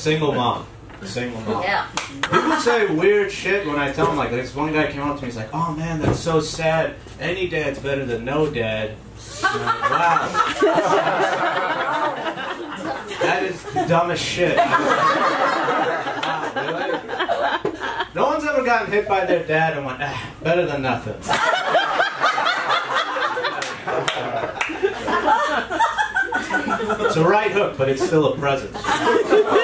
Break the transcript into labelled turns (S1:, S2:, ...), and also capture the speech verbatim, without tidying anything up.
S1: Single mom. Single mom.
S2: Yeah.
S1: People say weird shit when I tell them, like, this one guy came up to me, he's like, oh man, that's so sad. Any dad's better than no dad. I'm like, wow. That is the dumbest shit. Wow, really? No one's ever gotten hit by their dad and went, ah, better than nothing. It's a right hook, but it's still a present.